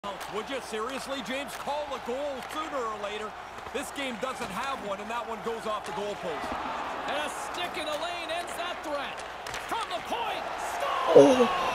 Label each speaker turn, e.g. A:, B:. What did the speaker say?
A: Would you seriously, James? Call a goal sooner or later. This game doesn't have one, and that one goes off the goalpost.
B: And a stick in the lane ends that threat. From the point, stop!
C: Oh.